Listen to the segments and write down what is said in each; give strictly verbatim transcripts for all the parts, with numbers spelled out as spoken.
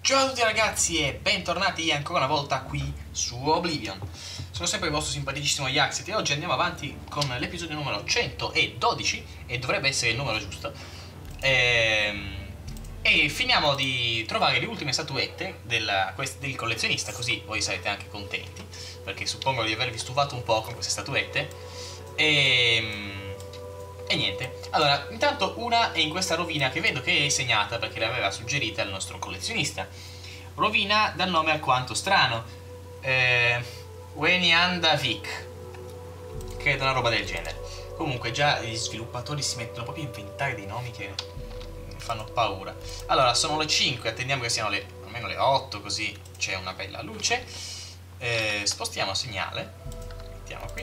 Ciao a tutti ragazzi e bentornati ancora una volta qui su Oblivion. Sono sempre il vostro simpaticissimo Yaxit e oggi andiamo avanti con l'episodio numero centododici e dovrebbe essere il numero giusto. Ehm, e finiamo di trovare le ultime statuette della, del collezionista, così voi sarete anche contenti, perché suppongo di avervi stufato un po' con queste statuette. E... E niente, allora, intanto una è in questa rovina che vedo che è segnata perché l'aveva suggerita il nostro collezionista. Rovina dal nome alquanto strano, eh, Weniandavik, credo una roba del genere. Comunque già gli sviluppatori si mettono proprio a inventare dei nomi che fanno paura. Allora, sono le cinque, attendiamo che siano le, almeno le otto, così c'è una bella luce. Eh, spostiamo segnale, mettiamo qui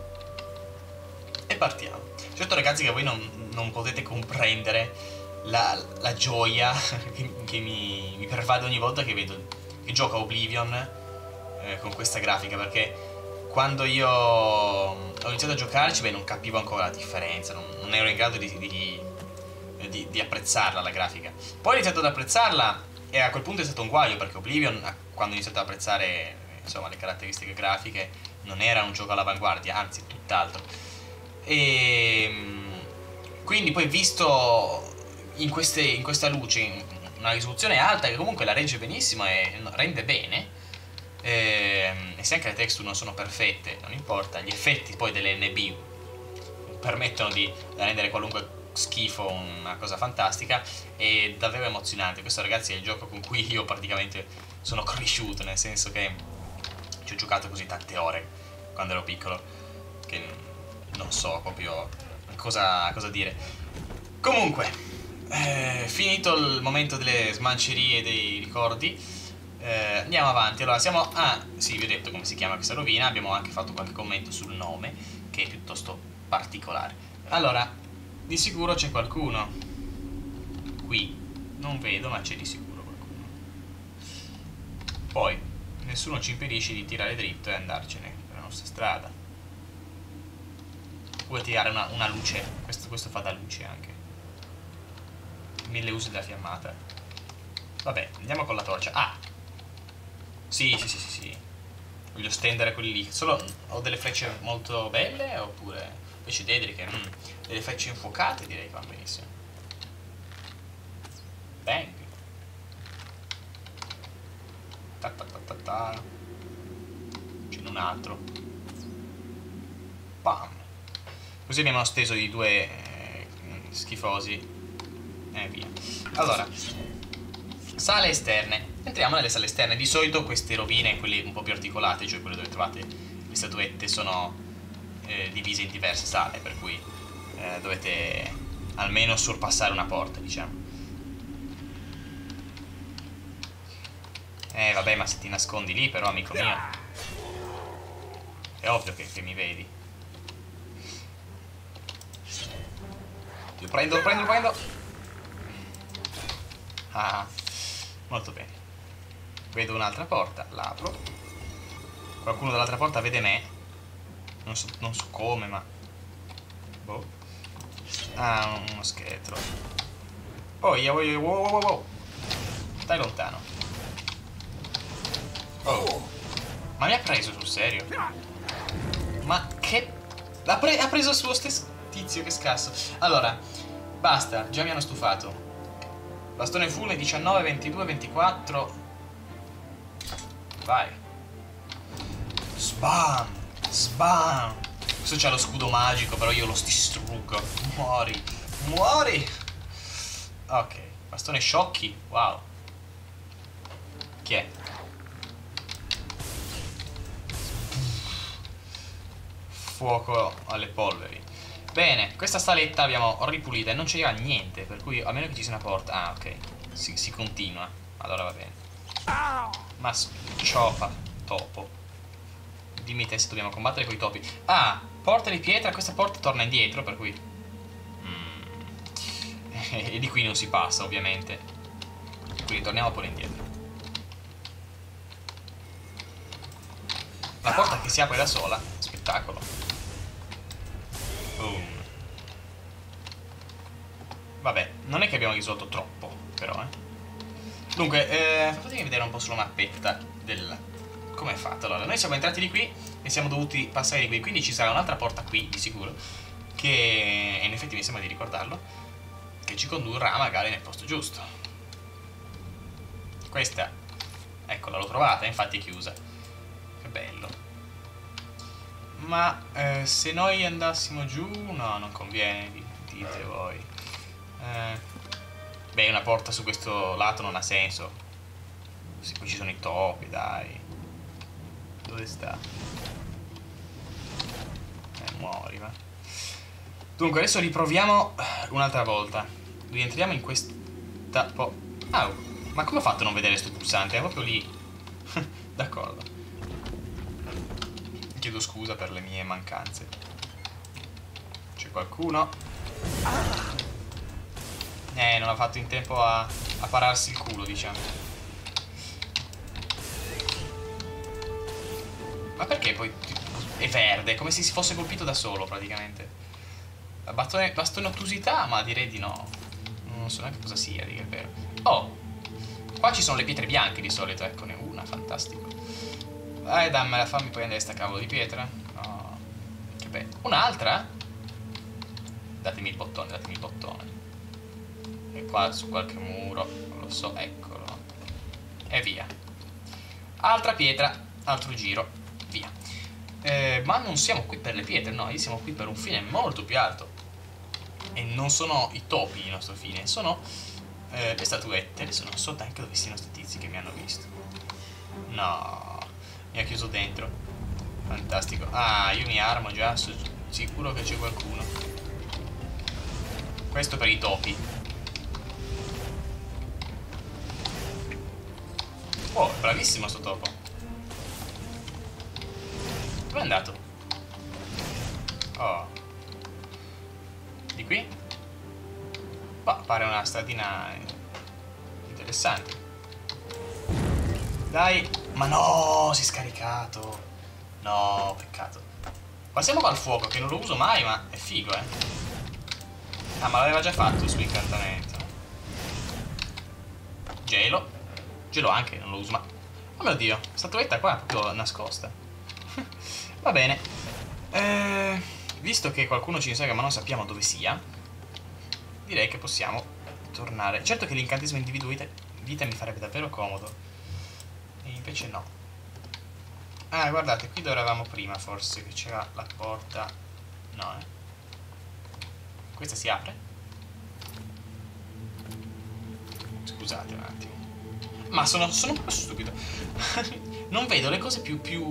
e partiamo. Certo ragazzi che voi non, non potete comprendere la, la gioia che, che mi, mi pervade ogni volta che vedo che gioco a Oblivion eh, con questa grafica, perché quando io ho iniziato a giocarci, beh, non capivo ancora la differenza, non, non ero in grado di, di, di, di apprezzarla la grafica. Poi ho iniziato ad apprezzarla e a quel punto è stato un guaio, perché Oblivion, quando ho iniziato ad apprezzare insomma le caratteristiche grafiche, non era un gioco all'avanguardia, anzi tutt'altro. E quindi poi visto in, queste, in questa luce una risoluzione alta che comunque la regge benissimo e rende bene, e, e se anche le texture non sono perfette non importa, gli effetti poi delle N B permettono di rendere qualunque schifo una cosa fantastica. È davvero emozionante. Questo ragazzi è il gioco con cui io praticamente sono cresciuto, nel senso che ci ho giocato così tante ore quando ero piccolo che non so proprio cosa, cosa dire. Comunque, eh, finito il momento delle smancerie dei ricordi, eh, andiamo avanti. Allora, siamo... Ah, sì, vi ho detto come si chiama questa rovina. Abbiamo anche fatto qualche commento sul nome, che è piuttosto particolare. Allora, di sicuro c'è qualcuno qui. Non vedo, ma c'è di sicuro qualcuno. Poi, nessuno ci impedisce di tirare dritto e andarcene per la nostra strada. Vuoi tirare una, una luce? Questo, questo fa da luce anche. Mille usi della fiammata. Vabbè, andiamo con la torcia. Ah! Sì, sì, sì, sì, sì. Voglio stendere quelli lì. Solo ho delle frecce molto belle oppure frecce dedriche? Mm. Delle frecce infuocate direi che vanno benissimo. Bang! Ta ta ta ta ta. Ce n'è un altro. Bam! Così abbiamo steso di due eh, schifosi e via. Allora, sale esterne. Entriamo nelle sale esterne. Di solito queste rovine, quelle un po' più articolate, cioè quelle dove trovate le statuette, sono eh, divise in diverse sale, per cui eh, dovete almeno sorpassare una porta, diciamo. Eh vabbè, ma se ti nascondi lì però, amico mio, è ovvio che, che mi vedi. Lo prendo, lo prendo, lo prendo. Ah, molto bene. Vedo un'altra porta, l'apro. Qualcuno dall'altra porta vede me. Non so, non so come, ma... Boh. Ah, uno scheletro. Oh, yeah, wow, wow, wow, wow. Stai lontano. Oh. Ma mi ha preso sul serio? Ma che... Ha, pre ha preso il suo stesso... Tizio, che scasso. Allora, basta, già mi hanno stufato. Bastone full diciannove, ventidue, ventiquattro. Vai. Sbam! Sbam! Questo c'ha lo scudo magico, però io lo distruggo. Muori. Muori! Ok, bastone sciocchi. Wow. Chi è? Fuoco alle polveri. Bene, questa saletta abbiamo ripulita e non c'era niente, per cui a meno che ci sia una porta... Ah, ok, si, si continua. Allora va bene. Ma scioppa, topo. Dimmi te se dobbiamo combattere con i topi. Ah, porta di pietra, questa porta torna indietro, per cui... Mm. E di qui non si passa, ovviamente. Quindi torniamo pure indietro. La porta che si apre da sola, spettacolo. Boom. Vabbè, non è che abbiamo risolto troppo, però, eh. Dunque, eh, fatemi vedere un po' sulla mappetta del... come è fatto. Allora, noi siamo entrati di qui e siamo dovuti passare di qui, quindi ci sarà un'altra porta qui, di sicuro, che in effetti mi sembra di ricordarlo, che ci condurrà magari nel posto giusto. Questa, eccola, l'ho trovata, infatti è chiusa. Che bello. Ma eh, se noi andassimo giù, no, non conviene, dite voi. Eh... Beh, una porta su questo lato non ha senso. Sì, qui ci sono i topi, dai. Dove sta? Eh, muori, va. Dunque, adesso riproviamo un'altra volta. Rientriamo in questa... po... Ah, ma come ho fatto a non vedere sto pulsante? È proprio lì. D'accordo. Chiedo scusa per le mie mancanze. C'è qualcuno? Eh, non ha fatto in tempo a, a pararsi il culo, diciamo. Ma perché poi è verde? Come se si fosse colpito da solo, praticamente. Bastone, bastonottusità? Ma direi di no. Non so neanche cosa sia, dica il vero. Oh! Qua ci sono le pietre bianche di solito, eccone una, fantastico. Dai, dammela, fammi prendere sta cavolo di pietra. No. Che bello. Un'altra? Datemi il bottone, datemi il bottone. E qua su qualche muro, non lo so, eccolo. E via. Altra pietra, altro giro, via. Eh, ma non siamo qui per le pietre, no, siamo qui per un fine molto più alto. E non sono i topi il nostro fine, sono eh, le statuette. Adesso non so neanche dove siano questi tizi che mi hanno visto. No, mi ha chiuso dentro. Fantastico. Ah, io mi armo già, sono sicuro che c'è qualcuno. Questo per i topi. Oh, bravissimo sto topo. Dove è andato? Oh. Di qui? Bah, pare una stradina interessante. Dai. Ma no, si è scaricato. No, peccato. Passiamo al fuoco, che non lo uso mai, ma è figo, eh. Ah, ma l'aveva già fatto su incantamento. Gelo. Gelo anche, non lo uso, ma... Oh mio Dio, statuetta qua è proprio nascosta. Va bene. Eh, visto che qualcuno ci insegue ma non sappiamo dove sia, direi che possiamo tornare. Certo che l'incantesimo individuo vita, vita mi farebbe davvero comodo. E invece no. Ah, guardate, qui dove eravamo prima, forse, che c'era la porta... No, eh. Questa si apre? Scusate un attimo. Ma sono, sono un po' stupido. Non vedo le cose più, più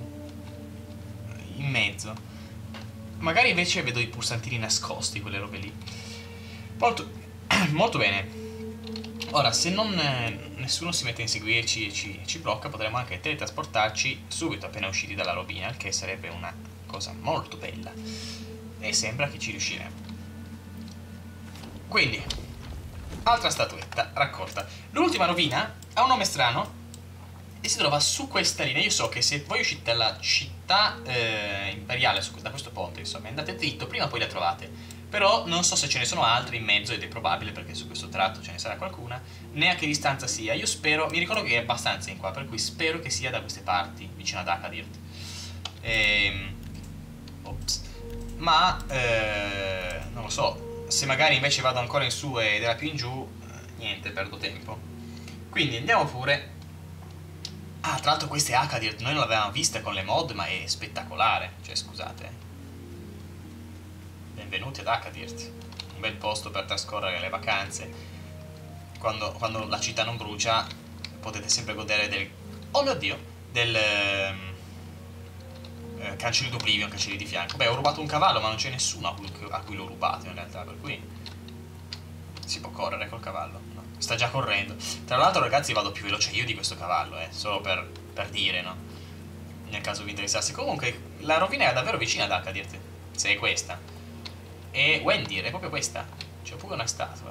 in mezzo. Magari invece vedo i pulsantini nascosti, quelle robe lì. Molto, molto bene. Ora, se non eh, nessuno si mette a inseguirci e ci, ci blocca, potremmo anche teletrasportarci subito appena usciti dalla robina, il che sarebbe una cosa molto bella. E sembra che ci riusciremo. Quindi, altra statuetta raccolta. L'ultima rovina ha un nome strano e si trova su questa linea. Io so che se voi uscite dalla città eh, imperiale, su, da questo ponte, insomma, andate dritto, prima poi la trovate. Però non so se ce ne sono altri in mezzo, ed è probabile perché su questo tratto ce ne sarà qualcuna, né a che distanza sia. Io spero, mi ricordo che è abbastanza in qua, per cui spero che sia da queste parti, vicino ad Akadir. Ehm, ops. Ma, eh, non lo so, se magari invece vado ancora in su ed era più in giù, eh, niente, perdo tempo. Quindi andiamo pure. Ah, tra l'altro questa è Akadir, noi non l'avevamo vista con le mod, ma è spettacolare. Cioè, scusate. Benvenuti ad Akadir, un bel posto per trascorrere le vacanze. Quando, quando la città non brucia, potete sempre godere del... Oh mio Dio! Del... Eh, cancelli d'Oblivion, cancelli di fianco. Beh, ho rubato un cavallo, ma non c'è nessuno a cui, a cui l'ho rubato in realtà, per cui... Si può correre col cavallo? No. Sta già correndo. Tra l'altro, ragazzi, vado più veloce io di questo cavallo, eh. Solo per, per dire, no? Nel caso vi interessasse. Comunque, la rovina è davvero vicina ad Akadir, se è questa. E Wendir è proprio questa. C'è pure una statua.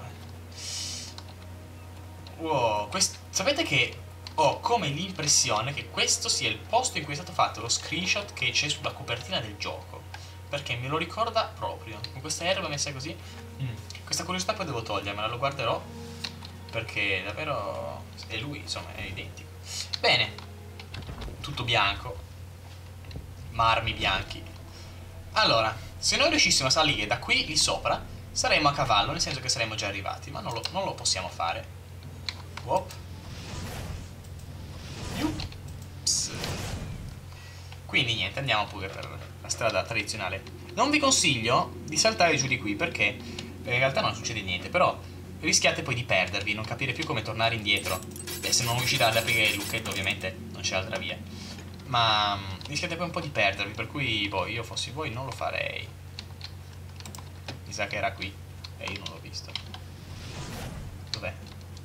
Wow, quest... sapete che ho come l'impressione che questo sia il posto in cui è stato fatto lo screenshot che c'è sulla copertina del gioco. Perché me lo ricorda proprio. Con questa erba messa così. Mm. Questa curiosità poi devo togliermela, lo guarderò. perché davvero è lui, insomma, è identico. Bene, tutto bianco, marmi bianchi. Allora, se noi riuscissimo a salire da qui lì sopra, saremmo a cavallo, nel senso che saremmo già arrivati, ma non lo, non lo possiamo fare. Wop. Yups. Quindi niente, andiamo pure per la strada tradizionale. Non vi consiglio di saltare giù di qui perché, perché in realtà non succede niente, però rischiate poi di perdervi, non capire più come tornare indietro. Beh, se non riuscite ad aprire il lucchetto ovviamente non c'è altra via. Ma um, rischiate poi un po' di perdervi, per cui boh, io fossi voi non lo farei. Mi sa che era qui e io non l'ho visto. Dov'è?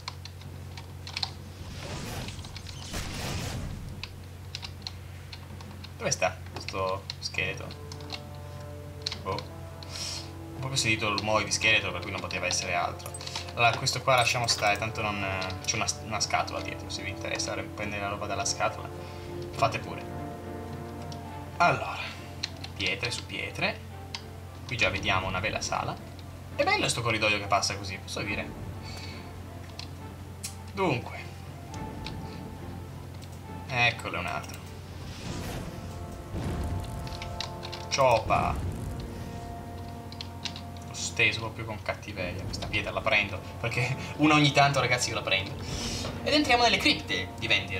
Dove sta questo scheletro? Boh. Ho proprio sentito il rumore di scheletro, per cui non poteva essere altro. Allora, questo qua lasciamo stare, tanto non... c'è una, una scatola dietro, se vi interessa prendere la roba dalla scatola, fate pure. Allora, pietre su pietre. Qui già vediamo una bella sala. È bello sto corridoio che passa così, posso dire? Dunque. Eccolo un altro. Ciopa. L'ho steso proprio con cattiveria. Questa pietra la prendo, perché una ogni tanto, ragazzi, io la prendo. Ed entriamo nelle cripte di Vendir.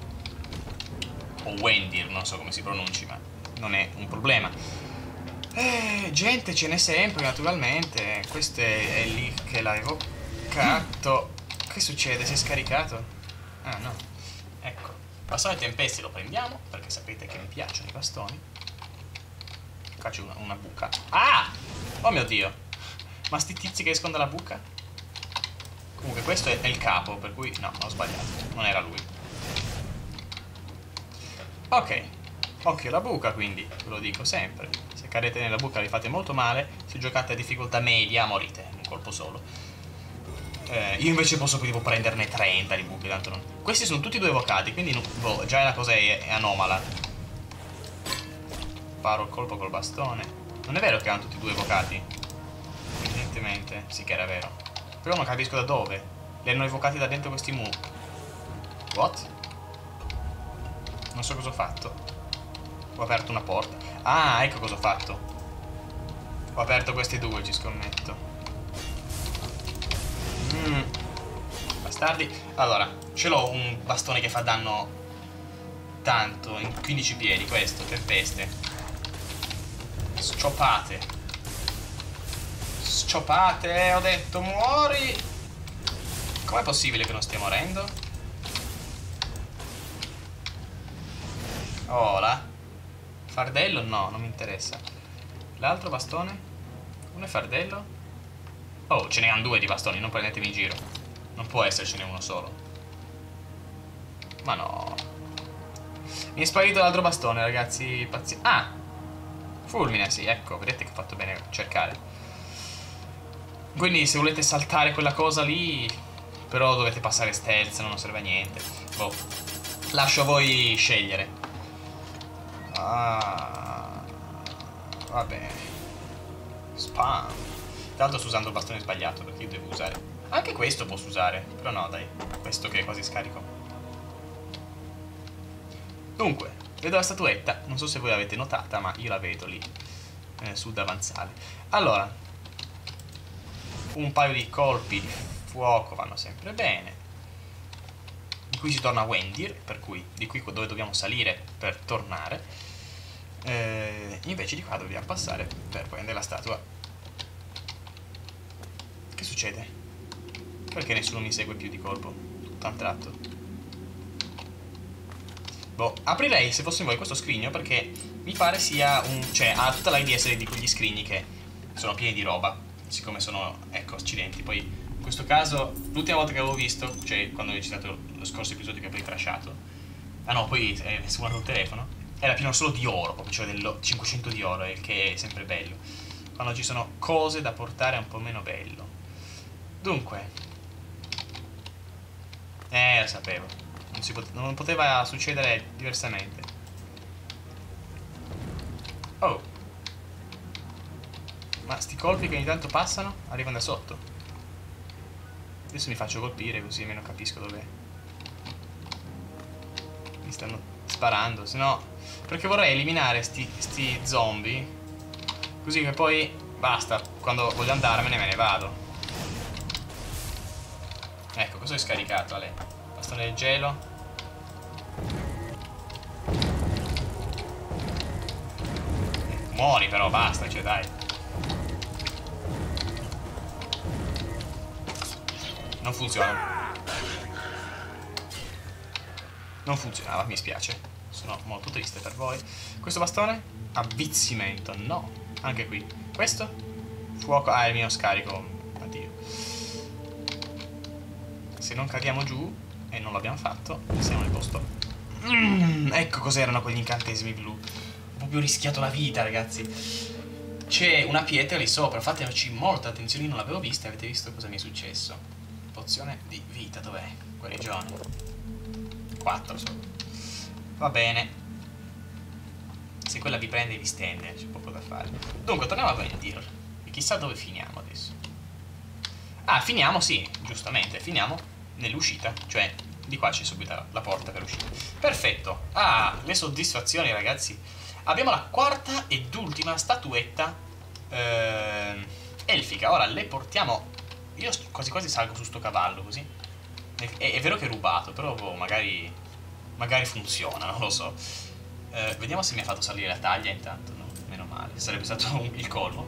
O Wendir, non so come si pronunci, ma non è un problema. Eh, gente ce n'è sempre, naturalmente. Questo è lì che l'avevo catto. Che succede? Si è scaricato? Ah, no. Ecco. Bastone tempesti lo prendiamo, perché sapete che mi piacciono i bastoni. Qua c'è una, una buca. Ah! Oh mio Dio. Ma sti tizi che escono dalla buca? Comunque questo è, è il capo, per cui... No, ho sbagliato. Non era lui. Ok. Occhio alla buca, quindi. Ve lo dico sempre. Se cadete nella buca vi fate molto male. Se giocate a difficoltà media morite. Un colpo solo. Eh, io invece posso tipo prenderne trenta di buche, tanto non... Questi sono tutti due evocati, quindi non... boh, già la cosa è, è anomala. Paro il colpo col bastone. Non è vero che hanno tutti e due evocati? Evidentemente, sì che era vero. Però non capisco da dove. Li hanno evocati da dentro questi mu. What? Non so cosa ho fatto. Ho aperto una porta. Ah, ecco cosa ho fatto. Ho aperto questi due, ci scommetto. Mm. Bastardi. Allora, ce l'ho un bastone che fa danno tanto, in quindici piedi, questo, tempeste. Sciopate. Sciopate, ho detto, muori. Com'è possibile che non stia morendo? Oh, là. Fardello? No, non mi interessa. L'altro bastone? Uno è fardello? Oh, ce ne hanno due di bastoni, non prendetemi in giro. Non può essercene uno solo. Ma no. Mi è sparito l'altro bastone, ragazzi. Pazzi... Ah! Fulmine, sì, ecco, vedete che ho fatto bene a cercare. Quindi se volete saltare quella cosa lì, però dovete passare stealth, non serve a niente. Boh. Lascio a voi scegliere. Ah. Va bene. Spam. Tra l'altro sto usando il bastone sbagliato, perché io devo usare... Anche questo posso usare, però no, dai. Questo che è quasi scarico. Dunque, vedo la statuetta. Non so se voi l'avete notata, ma io la vedo lì, eh, sul davanzale. Allora, un paio di colpi di fuoco vanno sempre bene. Di qui si torna a Wendir, per cui di qui dove dobbiamo salire per tornare. Eh, invece di qua dobbiamo passare per prendere la statua. Che succede? Perché nessuno mi segue più di colpo? Tutto a un tratto. Boh, aprirei se fossi voi questo scrigno perché mi pare sia un... cioè ha tutta l'idea di essere di quegli scrigni che sono pieni di roba. Siccome sono, ecco, accidenti. Poi in questo caso, l'ultima volta che avevo visto, cioè quando ho recitato lo scorso episodio che poi crashato. Ah no, poi è suonato il telefono. Era pieno solo di oro, proprio, cioè del cinquecento di oro, il che è sempre bello. Quando ci sono cose da portare è un po' meno bello. Dunque, eh, lo sapevo. Non, si pot non poteva succedere diversamente. Oh. Ma sti colpi che ogni tanto passano arrivano da sotto. Adesso mi faccio colpire così almeno capisco dov'è. Mi stanno sparando, se no... Perché vorrei eliminare sti, sti zombie, così che poi basta, quando voglio andarmene me ne vado. Ecco, cosa hai scaricato, Ale? Bastone del gelo. Muori però, basta, cioè dai. Non funziona. Non funzionava, mi spiace. Sono molto triste per voi. Questo bastone? Avvizzimento, no. Anche qui. Questo? Fuoco. Ah, è il mio scarico. Addio. Se non cadiamo giù, e non l'abbiamo fatto, siamo nel posto. Mm, ecco cos'erano quegli incantesimi blu. Ho proprio rischiato la vita, ragazzi. C'è una pietra lì sopra, fateci molta attenzione, io non l'avevo vista, avete visto cosa mi è successo. Pozione di vita, dov'è? Guarigione. quattro solo. Va bene. Se quella vi prende vi stende, c'è poco da fare. Dunque, torniamo a Vendir. E chissà dove finiamo adesso. Ah, finiamo, sì, giustamente, finiamo nell'uscita. Cioè, di qua c'è subito la, la porta per uscire. Perfetto. Ah, le soddisfazioni, ragazzi. Abbiamo la quarta ed ultima statuetta eh, elfica. Ora le portiamo. Io quasi quasi salgo su sto cavallo così. È, è vero che è rubato, però boh, magari magari funziona, non lo so. Eh, vediamo se mi ha fatto salire la taglia intanto, no? Meno male, sarebbe stato un, il colmo.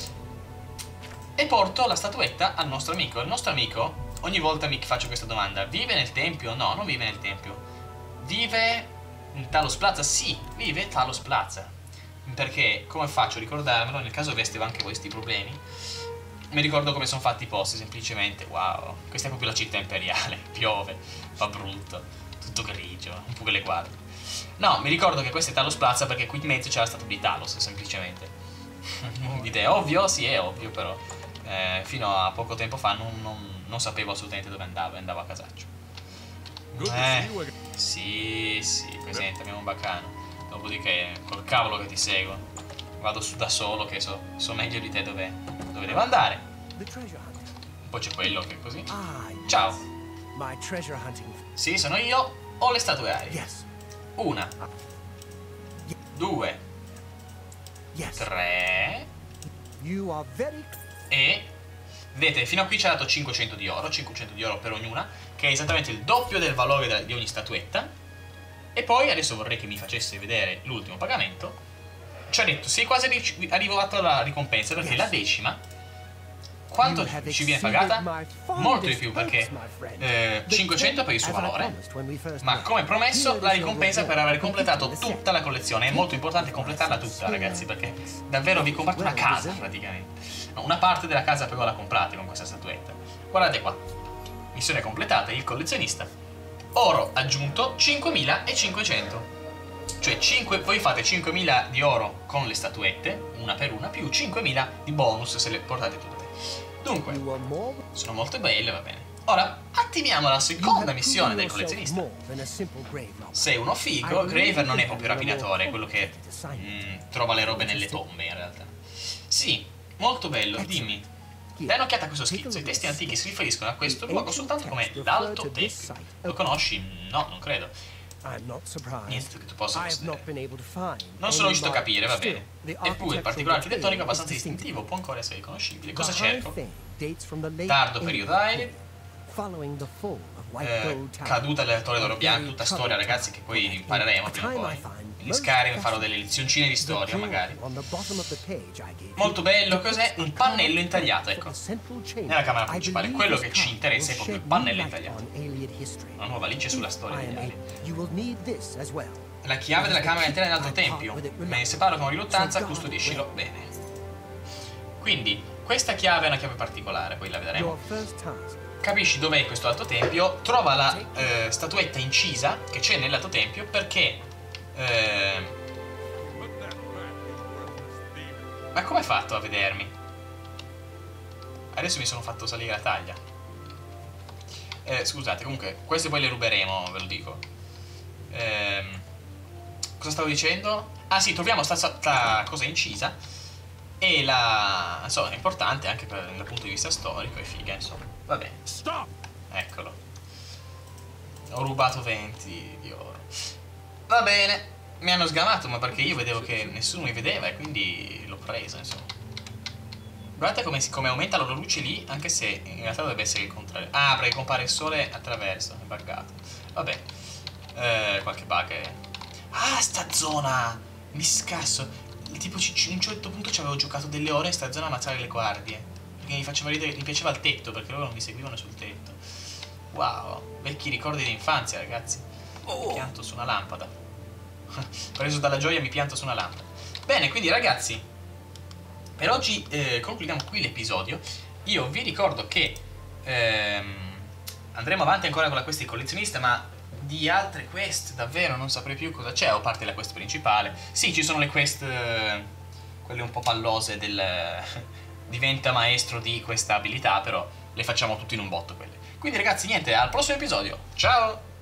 E porto la statuetta al nostro amico. Il nostro amico, ogni volta mi faccio questa domanda: vive nel tempio? No, non vive nel tempio. Vive in Talos Plaza? Sì, vive Talos Plaza. Perché, come faccio a ricordarmelo, nel caso aveste anche questi problemi, mi ricordo come sono fatti i posti, semplicemente. Wow, questa è proprio la città imperiale. Piove, fa brutto, tutto grigio, un po' che le guardie. No, mi ricordo che questo è Talos Plaza perché qui in mezzo c'era la statua di Talos, semplicemente. È ovvio? Sì, è ovvio, però eh, fino a poco tempo fa non, non, non sapevo assolutamente dove andavo, andavo a casaccio. Eh, sì, sì, presente, abbiamo un baccano. Dopodiché, col cavolo che ti seguo, vado su da solo che so, so meglio di te dove, dove devo andare. Poi c'è quello che è così. Ciao. Sì, sono io. Ho le statue aeree. Una. Due. Tre. E vedete, fino a qui ci ha dato cinquecento di oro, cinquecento di oro per ognuna, che è esattamente il doppio del valore di ogni statuetta. E poi adesso vorrei che mi facesse vedere l'ultimo pagamento. Ci ha detto, sei quasi arrivato alla ricompensa, perché la decima, quanto ci viene pagata? Molto di più, perché eh, cinquecento per il suo valore, ma come promesso la ricompensa per aver completato tutta la collezione. È molto importante completarla tutta, ragazzi, perché davvero vi comprate una casa praticamente. No, una parte della casa però la comprate con questa statuetta. Guardate qua, missione completata, il collezionista. Oro aggiunto cinquemilacinquecento. Cioè cinque, voi fate cinquemila di oro con le statuette, una per una, più cinquemila di bonus se le portate tutte. Dunque, sono molto belle, va bene. Ora, attiviamo la seconda missione del collezionista. Sei uno figo, Graver non è proprio rapinatore, è quello che mm, trova le robe nelle tombe in realtà. Sì, molto bello, dimmi. Dai un'occhiata a questo schizzo, i testi antichi si riferiscono a questo luogo soltanto come l'Alto Tempio. Lo conosci? No, non credo. Niente che tu possa possedere. Non sono riuscito a capire, va bene. Eppure il particolare architettonico è abbastanza distintivo, può ancora essere riconoscibile. Cosa cerco? Tardo periodo Aelid. Eh, caduta del Torre d'Oro Bianco, tutta storia, ragazzi, che poi impareremo prima o poi. In Skyrim farò delle lezioncine di storia, magari. Molto bello, cos'è? Un pannello intagliato, ecco. Nella camera principale, quello che ci interessa è proprio il pannello intagliato. Una nuova legge sulla storia degli alien. La chiave della camera interna dell'Alto Tempio. Me ne separo con riluttanza, custodiscilo bene. Quindi, questa chiave è una chiave particolare, poi la vedremo. Capisci dov'è questo Alto Tempio, trova la eh, statuetta incisa che c'è nell'Alto Tempio perché... Eh... Ma come hai fatto a vedermi? Adesso mi sono fatto salire la taglia. Eh, scusate, comunque, queste poi le ruberemo, ve lo dico. Eh... Cosa stavo dicendo? Ah sì, troviamo sta, sta cosa incisa E la... insomma, è importante anche per, dal punto di vista storico, è figa, insomma. Va bene. Eccolo. Ho rubato venti di oro. Va bene. Mi hanno sgamato, ma perché io vedevo che nessuno mi vedeva e quindi l'ho presa, insomma. Guardate come, come aumenta la loro luce lì, anche se in realtà dovrebbe essere il contrario. Ah, perché compare il sole attraverso, è buggato. Vabbè. Eh, qualche bug è... Ah, sta zona! Mi scasso. Tipo, a un certo punto ci avevo giocato delle ore in sta zona a ammazzare le guardie. Perché mi faceva ridere, mi piaceva il tetto, perché loro non mi seguivano sul tetto. Wow, vecchi ricordi di infanzia, ragazzi. Mi pianto su una lampada. Preso dalla gioia mi pianto su una lampada. Bene, quindi ragazzi, per oggi eh, concludiamo qui l'episodio. Io vi ricordo che ehm, andremo avanti ancora con la quest di collezionista, ma di altre quest davvero non saprei più cosa c'è, a parte la quest principale. Sì, ci sono le quest, eh, quelle un po' pallose del eh, diventa maestro di questa abilità, però le facciamo tutte in un botto quelle. Quindi ragazzi, niente, al prossimo episodio. Ciao!